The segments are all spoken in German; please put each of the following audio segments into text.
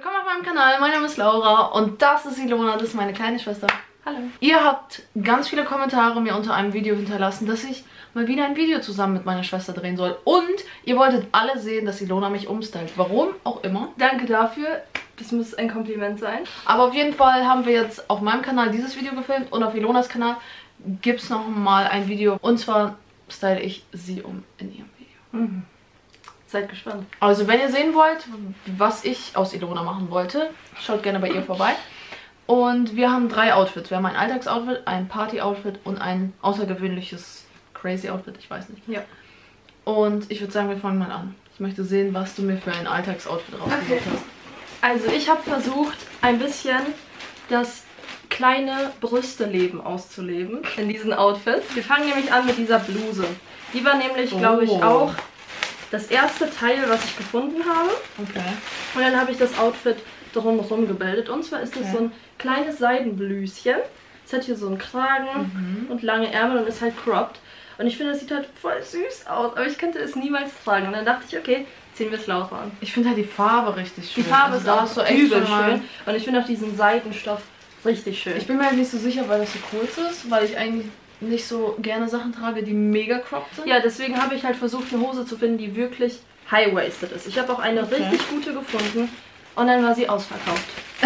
willkommen auf meinem Kanal. Mein Name ist Laura und das ist Ilona, das ist meine kleine Schwester. Hallo. Ihr habt ganz viele Kommentare mir unter einem Video hinterlassen, dass ich mal wieder ein Video zusammen mit meiner Schwester drehen soll. Und ihr wolltet alle sehen, dass Ilona mich umstylt. Warum auch immer. Danke dafür. Das muss ein Kompliment sein. Aber auf jeden Fall haben wir jetzt auf meinem Kanal dieses Video gefilmt und auf Ilonas Kanal gibt es noch mal ein Video. Und zwar style ich sie um in ihrem Video. Mhm. Seid gespannt. Also wenn ihr sehen wollt, was ich aus Ilona machen wollte, schaut gerne bei ihr vorbei. Und wir haben 3 Outfits. Wir haben ein Alltagsoutfit, ein Party-Outfit und ein außergewöhnliches Crazy-Outfit, ich weiß nicht. Ja. Und ich würde sagen, wir fangen mal an. Ich möchte sehen, was du mir für ein Alltagsoutfit rausgesucht hast. Also ich habe versucht, ein bisschen das kleine Brüste-Leben auszuleben in diesen Outfits. Wir fangen nämlich an mit dieser Bluse. Die war nämlich, glaube ich, auch das erste Teil, was ich gefunden habe. Okay. Und dann habe ich das Outfit drumherum gebildet. Und zwar ist es so ein kleines Seidenblüschen. Es hat hier so einen Kragen und lange Ärmel und ist halt cropped. Und ich finde, das sieht halt voll süß aus. Aber ich könnte es niemals tragen. Und dann dachte ich, okay, ziehen wir es Laura an. Ich finde halt die Farbe richtig schön. Die Farbe also ist auch so übel schön. Und ich finde auch diesen Seidenstoff richtig schön. Ich bin mir halt nicht so sicher, weil das so kurz ist, weil ich eigentlich nicht so gerne Sachen trage, die mega cropped sind. Ja, deswegen habe ich halt versucht, eine Hose zu finden, die wirklich high-waisted ist. Ich habe auch eine richtig gute gefunden und dann war sie ausverkauft.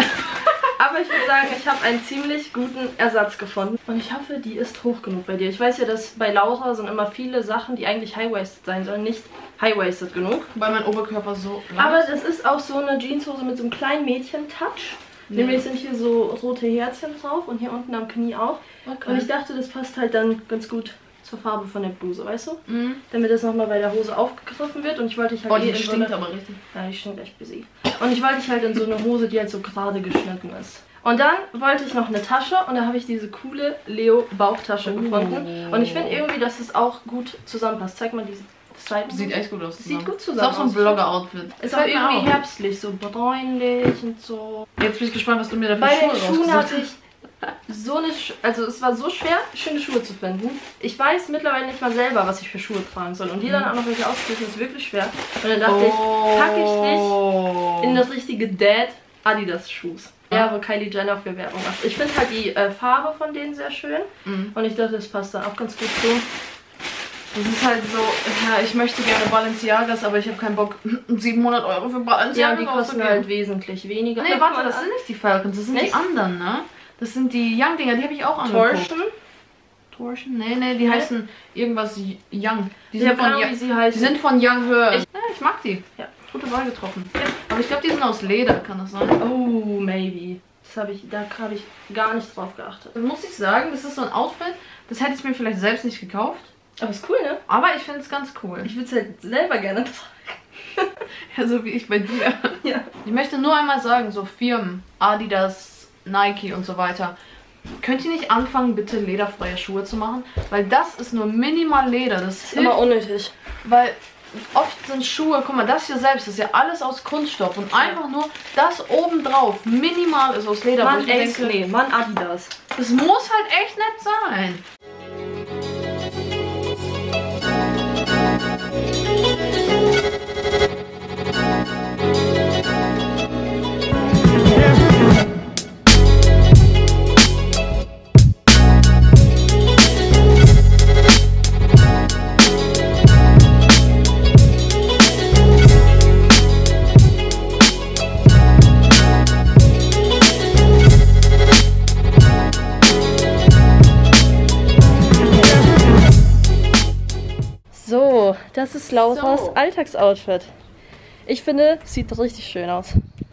Aber ich würde sagen, ich habe einen ziemlich guten Ersatz gefunden. Und ich hoffe, die ist hoch genug bei dir. Ich weiß ja, dass bei Laura sind immer viele Sachen, die eigentlich high-waisted sein sollen, nicht high-waisted genug. Weil mein Oberkörper so lang Aber ist. das ist auch so eine Jeanshose mit so einem kleinen Mädchen-Touch. Nämlich sind hier so rote Herzchen drauf und hier unten am Knie auch. Okay. Und ich dachte, das passt halt dann ganz gut zur Farbe von der Bluse, weißt du? Damit das nochmal bei der Hose aufgegriffen wird. Und ich wollte halt die stinkt aber richtig. Ja, die stinkt echt busy. Und ich wollte halt in so eine Hose, die halt so gerade geschnitten ist. Und dann wollte ich noch eine Tasche und da habe ich diese coole Leo Bauchtasche gefunden. Und ich finde irgendwie, dass es auch gut zusammenpasst. Zeig mal diese Seiten. Sieht echt gut aus. Sieht gut zusammen. Ist auch so ein Blogger-Outfit. Ist auch irgendwie herbstlich, so bräunlich und so. Jetzt bin ich gespannt, was du mir da für Bei Schuhe den Schuhen rausgesucht hatte ich so eine... Also es war so schwer, schöne Schuhe zu finden. Ich weiß mittlerweile nicht mal selber, was ich für Schuhe tragen soll. Und hier dann auch noch welche auszusuchen, ist wirklich schwer. Und dann dachte ich, packe ich dich in das richtige Dad Adidas Schuhs. Ja, wo Kylie Jenner für Werbung macht. Ich finde halt die Farbe von denen sehr schön. Und ich dachte, das passt dann auch ganz gut zu. Das ist halt so, ja, ich möchte gerne Balenciagas, aber ich habe keinen Bock, 700 € für Balenciagas Ja, die kosten halt wesentlich weniger. Nee, warte, das sind nicht die Falcons, das sind die anderen, ne? Das sind die Young-Dinger, die habe ich auch angeguckt. Torsion? Nee, die heißen irgendwas Young. Die sind von wie sie heißen. Die sind von Young Her. Ich mag die. Ja. Gute Wahl getroffen. Ja. Aber ich glaube, die sind aus Leder, kann das sein? Oh, maybe. Da habe ich gar nicht drauf geachtet. Das muss ich sagen, das ist so ein Outfit, das hätte ich mir vielleicht selbst nicht gekauft. Aber ist cool, ne? Aber ich finde es ganz cool. Ich würde es halt selber gerne tragen. Ja, so wie ich bei dir. Ja. Ich möchte nur einmal sagen, so Firmen, Adidas, Nike und so weiter, könnt ihr nicht anfangen, bitte lederfreie Schuhe zu machen? Weil das ist nur minimal Leder. Das ist immer unnötig. Weil oft sind Schuhe, guck mal, das hier selbst, das ist ja alles aus Kunststoff. Und einfach nur das obendrauf, minimal ist aus Leder. Mann, nee, Mann, Adidas. Das muss halt echt nett sein. So, das ist Lauras Alltagsoutfit. Ich finde, sieht richtig schön aus.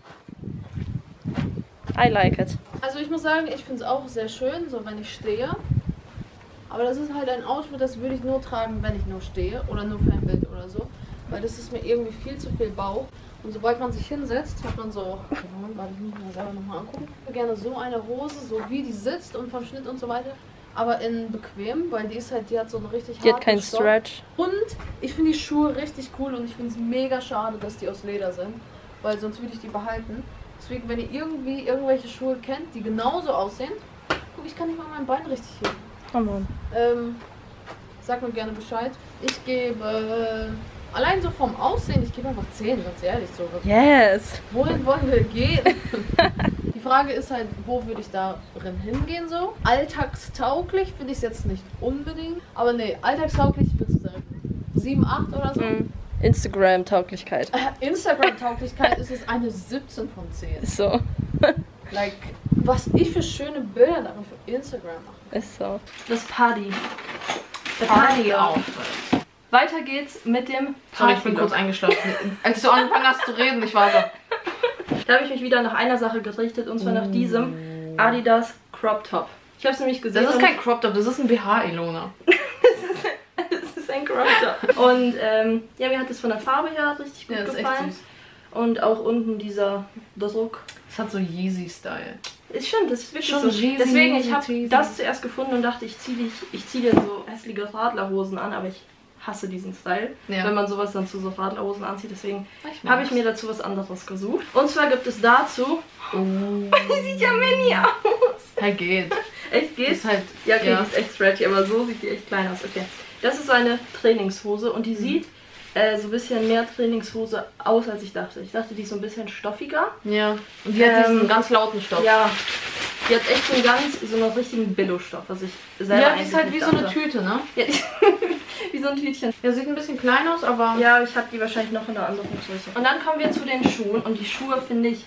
I like it. Also ich muss sagen, ich finde es auch sehr schön, so wenn ich stehe. Aber das ist halt ein Outfit, das würde ich nur tragen, wenn ich nur stehe oder nur für ein Bild oder so. Weil das ist mir irgendwie viel zu viel Bauch. Und sobald man sich hinsetzt, hat man so... Warte, ich muss mir selber nochmal angucken. Ich würde gerne so eine Hose, so wie die sitzt und vom Schnitt und so weiter. Aber in bequem, weil die ist halt, die hat so eine richtig harten Die hat keinen Stoff. Stretch. Und ich finde die Schuhe richtig cool und ich finde es mega schade, dass die aus Leder sind. Weil sonst würde ich die behalten. Deswegen, wenn ihr irgendwie irgendwelche Schuhe kennt, die genauso aussehen. Guck, ich kann nicht mal mein Bein richtig heben. Oh Mann. Sag mir gerne Bescheid. Ich gebe Allein so vom Aussehen, ich gebe einfach 10, ganz ehrlich. So. Yes. Wohin wollen wir gehen? Die Frage ist halt, wo würde ich darin hingehen so? Alltagstauglich finde ich es jetzt nicht unbedingt. Aber nee, alltagstauglich würde ich sagen 7, 8 oder so. Instagram-Tauglichkeit. Instagram-Tauglichkeit ist es eine 17 von 10. Ist so. Like, was ich für schöne Bilder darin für Instagram mache. Ist so. Das Party. Party-Outfit. Weiter geht's mit dem Sorry, ich bin kurz eingeschlafen. Als du angefangen hast zu reden, ich war so. Da habe ich mich wieder nach einer Sache gerichtet, und zwar nach diesem Adidas Crop Top. Ich habe es nämlich gesehen. Das ist kein Crop Top, das ist ein BH, Ilona. Das ist ein Crop Top. Und ja, mir hat es von der Farbe her richtig gut gefallen. Echt süß. Und auch unten dieser Druck. Es hat so Yeezy-Style. Ist stimmt, das ist wirklich schon so. Yeezy, deswegen, ich habe Yeezy. das zuerst gefunden und dachte, ich zieh dir so hässliche Radlerhosen an, aber ich hasse diesen Style, wenn man sowas dann zu so Radlerhosen anzieht. Deswegen habe ich mir dazu was anderes gesucht. Und zwar gibt es dazu... Die sieht ja mini aus. Halt geht. Echt geht? Ist halt, ja, okay, die ist echt stretchy, aber so sieht die echt klein aus. Okay. Das ist eine Trainingshose und die sieht so ein bisschen mehr Trainingshose aus, als ich dachte. Ich dachte, die ist so ein bisschen stoffiger. Ja. Und die hat diesen ganz lauten Stoff. Ja. Die hat echt so einen richtigen Billo-Stoff, was ich selber ja, die ist halt wie so eine Tüte, ne? Ja, wie so ein Tütchen. Ja, sieht ein bisschen klein aus, aber... Ja, ich habe die wahrscheinlich noch in einer anderen Größe. Und dann kommen wir zu den Schuhen. Und die Schuhe finde ich...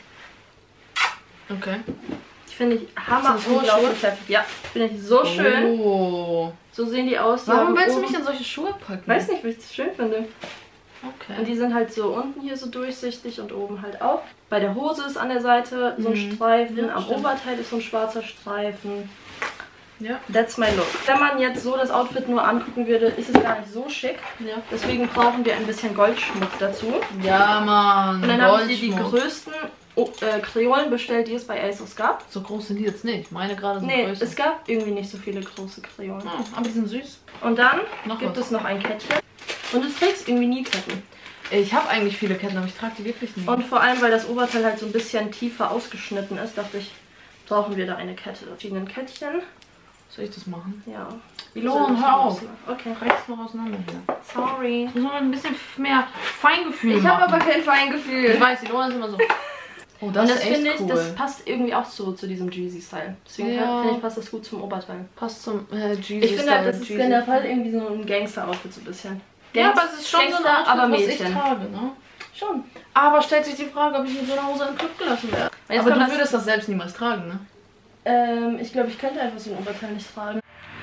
Okay. Die finde ich hammer unglaublich heftig. Ja, finde ich so schön. Oh. So sehen die aus. Warum willst du mich in solche Schuhe packen? Weiß nicht, weil ich das schön finde. Okay. Und die sind halt so unten hier so durchsichtig und oben halt auch. Bei der Hose ist an der Seite so ein Streifen, ja, am Oberteil ist so ein schwarzer Streifen. Ja. That's my look. Wenn man jetzt so das Outfit nur angucken würde, ist es gar nicht so schick. Ja. Deswegen brauchen wir ein bisschen Goldschmuck dazu. Ja, Mann. Und dann habe ich dir die größten Kreolen bestellt, die es bei ASOS gab. So groß sind die jetzt nicht. Meine gerade sind nee, größer. es gab irgendwie nicht so viele große Kreolen. Oh, aber die sind süß. Und dann gibt es noch ein Kettchen. Und du trägst irgendwie nie Ketten. Ich habe eigentlich viele Ketten, aber ich trage die wirklich nicht. Und vor allem, weil das Oberteil halt so ein bisschen tiefer ausgeschnitten ist, dachte ich, brauchen wir da eine Kette. Verschiedenen Kettchen. Soll ich das machen? Ja. Ilona, hör auf. Okay. Reiß noch auseinander hier. Sorry. Ich muss noch ein bisschen mehr Feingefühl Ich habe aber kein Feingefühl. Ich weiß, Ilona ist immer so... Oh, das ist echt cool. Das passt irgendwie auch so zu diesem Jeezy-Style. Deswegen finde ich, passt das gut zum Oberteil. Passt zum Jeezy-Style. Ich finde halt, das ist generell irgendwie so ein Gangster-Outfit so ein bisschen. Ja, aber es ist schon so ein Outfit, aber was Mädchen. ich trage, ne? Schon. Aber stellt sich die Frage, ob ich mit so einer Hose in den Club gelassen werde. Aber du würdest das selbst niemals tragen, ne? Ich glaube, ich könnte einfach so ein Oberteil nicht tragen.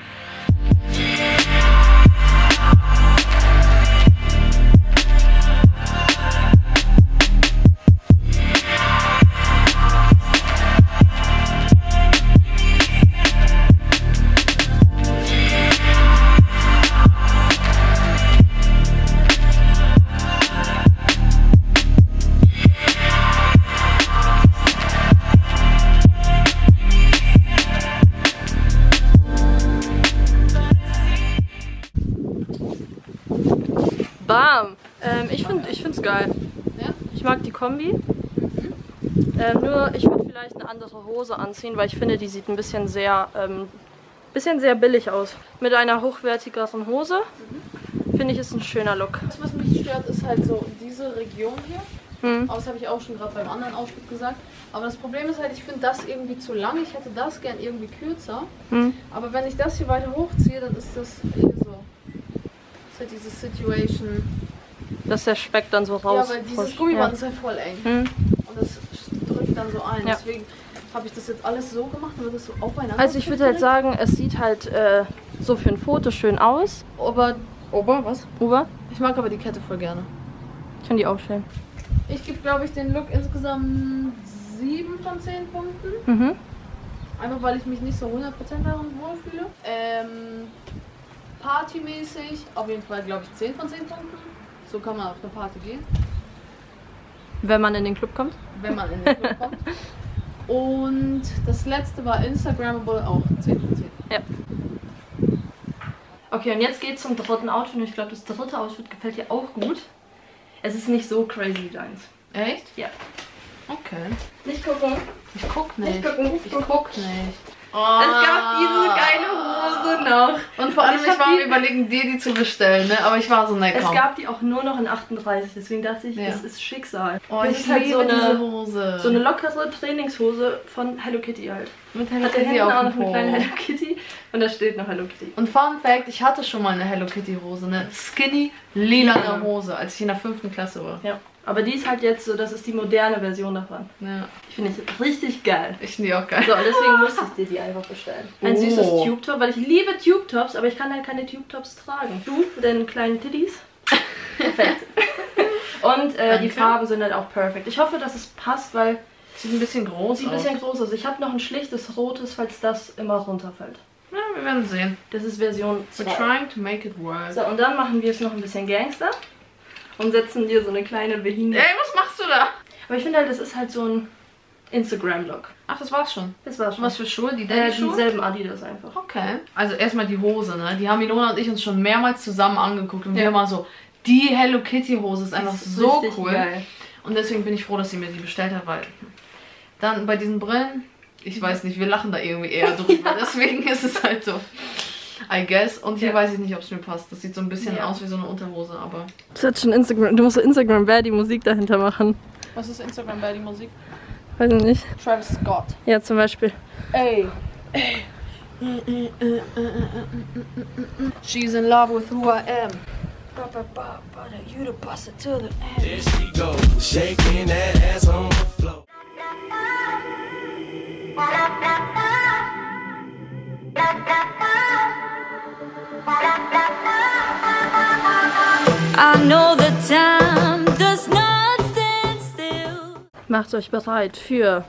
Bam! Ich find's geil. Ja? Ich mag die Kombi. Nur ich würde vielleicht eine andere Hose anziehen, weil ich finde, die sieht ein bisschen sehr billig aus. Mit einer hochwertigeren Hose finde ich, ist ein schöner Look. Das, was mich stört, ist halt so diese Region hier. Aber das habe ich auch schon gerade beim anderen Outfit gesagt. Aber das Problem ist halt, ich finde das irgendwie zu lang. Ich hätte das gern irgendwie kürzer. Aber wenn ich das hier weiter hochziehe, dann ist das hier so. Das ist halt diese Situation. Dass der Speck dann so raus. Ja, weil dieses Gummiband ist halt voll eng. Und das drückt dann so ein. Ja. Deswegen habe ich das jetzt alles so gemacht, damit das so aufeinander Also ich würde halt sagen, es sieht halt so für ein Foto schön aus. Was? Ober? Ich mag aber die Kette voll gerne. Ich finde die auch schön. Ich gebe, glaube ich, den Look insgesamt 7 von 10 Punkten. Einfach weil ich mich nicht so 100% darin wohlfühle. Partymäßig auf jeden Fall, glaube ich, 10 von 10 Punkten. So kann man auf eine Party gehen. Wenn man in den Club kommt? Wenn man in den Club kommt. Und das letzte war Instagrammable, auch 10 von 10. Ja. Okay, und jetzt geht's zum dritten Outfit. Und ich glaube, das dritte Outfit gefällt dir auch gut. Es ist nicht so crazy wie deins. Echt? Ja. Okay. Nicht gucken. Ich guck nicht. Nicht gucken. Ich guck nicht. Oh. Es gab diese geile Hose noch. Und vor allem, Ich ich hab war am die- Überlegen, dir die zu bestellen, ne? Aber ich war so, ne, Es komm. gab die auch nur noch in 38, deswegen dachte ich, Ja. das ist Schicksal. Oh, das ich ist halt liebe diese Hose. so eine lockere Trainingshose von Hello Kitty halt. mit Hello Hat der Kitty hinten auch auf noch dem eine kleine Po. Hello Kitty und da steht noch Hello Kitty. Und Fun Fact, ich hatte schon mal eine Hello Kitty Hose, eine skinny lila Hose, als ich in der 5. Klasse war. Ja. Aber die ist halt jetzt so, das ist die moderne Version davon. Ja, Die finde ich richtig geil. ich finde die auch geil. So, und deswegen musste ich dir die einfach bestellen. Ein süßes Tube-Top, weil ich liebe Tube-Tops, aber ich kann halt keine Tube-Tops tragen. Du mit deinen kleinen Titties. Perfekt. Und die Farben sind halt auch perfekt. Ich hoffe, dass es passt, weil Sieht ein bisschen groß sieht ein aus. bisschen groß aus. Ich habe noch ein schlichtes rotes, falls das immer runterfällt. Ja, wir werden sehen. Das ist Version We're 2. trying to make it work. So, und dann machen wir es noch ein bisschen Gangster und setzen dir so eine kleine Behinderte. Ey, was machst du da? Aber ich finde halt, das ist halt so ein Instagram-Look. Ach, das war's schon. Das war's schon. Was für Schuhe? Die Daddy-Schuhe? Dieselben Adidas einfach. Okay. Also erstmal die Hose, ne? Die haben Ilona und ich uns schon mehrmals zusammen angeguckt und Ja. wir immer so, die Hello Kitty Hose ist einfach Das ist so richtig cool. geil. Und deswegen bin ich froh, dass sie mir die bestellt hat, weil dann bei diesen Brillen, ich weiß nicht, wir lachen da irgendwie eher drüber. Deswegen ist es halt so, I guess. Und hier Ja. weiß ich nicht, ob es mir passt. Das sieht so ein bisschen Ja. aus wie so eine Unterhose, aber... Das hat schon Instagram. Du musst so Instagram-Baddie-Musik dahinter machen. Was ist Instagram bei die Musik? Weiß ich nicht. Travis Scott. Ja, zum Beispiel. Ey. She's in love with who I am. You to bust it to the end. There she goes, shaking that ass on the floor. I know the time does not stand still. Macht euch bereit für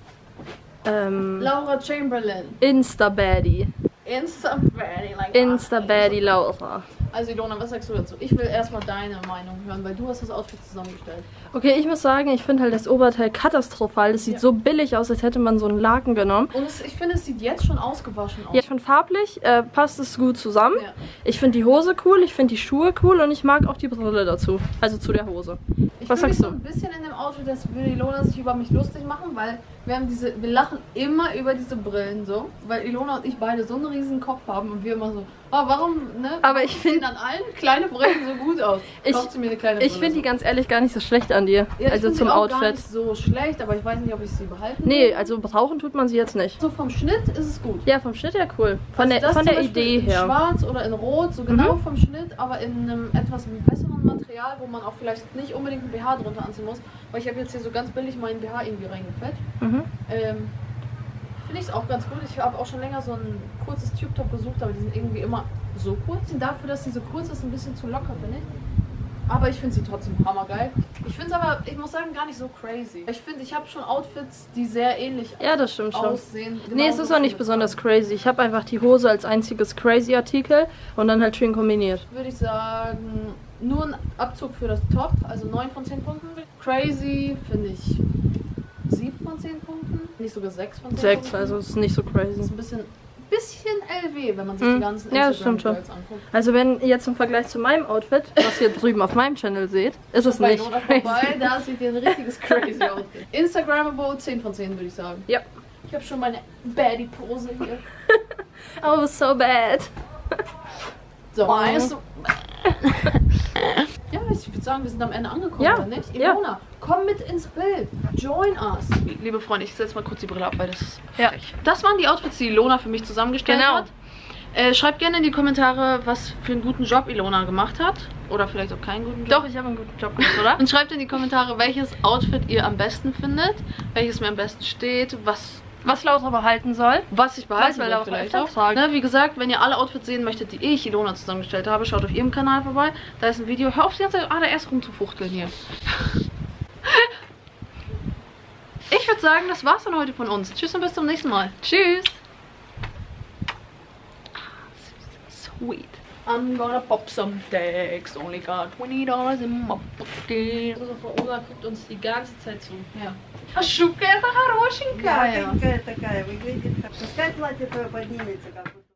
Laura Chamberlain. Insta-Baddie. Insta-Baddie. Like Insta-Baddie Laura. Also Ilona, was sagst du dazu? Ich will erstmal deine Meinung hören, weil du hast das Outfit zusammengestellt. Okay, ich muss sagen, ich finde halt das Oberteil katastrophal. Das sieht so billig aus, als hätte man so einen Laken genommen. Und ich finde, es sieht jetzt schon ausgewaschen aus. Ja, schon farblich passt es gut zusammen. Ja. Ich finde die Hose cool, ich finde die Schuhe cool und ich mag auch die Brille dazu. Also zu der Hose. Ich Was fühle mich sagst so du? ein bisschen in dem Outfit, dass würde Ilona sich über mich lustig machen, weil wir lachen immer über diese Brillen so, weil Ilona und ich beide so einen riesen Kopf haben und wir immer so, oh, warum, ne? Aber ich Warum find- sehen an allen kleine Brillen so gut aus. Kaufst du mir eine kleine Brille? Ich finde die ganz ehrlich gar nicht so schlecht an dir. ja, ich Also find zum sie auch gar Outfit. nicht so schlecht, aber ich weiß nicht, ob ich sie behalten Nee, will. also brauchen tut man sie jetzt nicht. So vom Schnitt ist es gut. Ja, vom Schnitt her cool. Von Also der, das von zum der Beispiel Idee in her. schwarz oder in rot, so genau vom Schnitt, aber in einem etwas besseren Material, wo man auch vielleicht nicht unbedingt ein BH drunter anziehen muss. Weil ich habe jetzt hier so ganz billig meinen BH irgendwie reingefetzt. Mhm. Finde ich es auch ganz gut. Ich habe auch schon länger so ein kurzes Tube-Top gesucht, aber die sind irgendwie immer so kurz. Und dafür, dass die so kurz ist, ein bisschen zu locker, finde ich. Aber ich finde sie trotzdem hammergeil. Ich finde es aber, ich muss sagen, gar nicht so crazy. Ich finde, ich habe schon Outfits, die sehr ähnlich Ja, das stimmt schon. aussehen. Nee, es ist auch nicht besonders crazy. Ich habe einfach die Hose als einziges crazy Artikel und dann halt schön kombiniert. Würde ich sagen, nur ein Abzug für das Top, also 9 von 10 Punkten. Crazy finde ich 7 von 10 Punkten. Nicht sogar 6 von 10 6, Punkten. also es ist nicht so Das crazy. ist ein bisschen LW, wenn man sich die ganzen Ja, das stimmt schon. Instagram-Girls anguckt. Also wenn ihr jetzt im Vergleich zu meinem Outfit, was ihr drüben auf meinem Channel seht, ist es Bei nicht Lola crazy. vorbei, da sieht ihr ein richtiges crazy Outfit. Instagrammable 10 von 10 würde ich sagen. Ja. Ich habe schon meine Baddie-Pose hier. Oh, so bad. So, Oh. also, ja, ich würde sagen, wir sind am Ende angekommen, Ja, oder nicht? ja. Ilona, komm mit ins Bild. Join us. Liebe Freunde, ich setze mal kurz die Brille ab, weil das ist frech. Das waren die Outfits, die Ilona für mich zusammengestellt Genau. hat. Schreibt gerne in die Kommentare, was für einen guten Job Ilona gemacht hat. Oder vielleicht auch keinen guten Job. Doch, ich habe einen guten Job gemacht, oder? Und schreibt in die Kommentare, welches Outfit ihr am besten findet, welches mir am besten steht, Was Laura behalten soll. was ich behalten wir will auch vielleicht öfter auch. tragen. Ne, wie gesagt, wenn ihr alle Outfits sehen möchtet, die ich, Ilona, zusammengestellt habe, schaut auf ihrem Kanal vorbei. Da ist ein Video. Hör auf, die ganze Zeit ADS rumzufuchteln hier. Ich würde sagen, das war's dann heute von uns. Tschüss und bis zum nächsten Mal. Tschüss. Sweet. I'm gonna pop some tags. Only got $20 in my pocket. Rosa guckt uns die ganze Zeit zu. Ja. А шубка это хорошенькая. Такая выглядит. Пускай платье твое поднимется как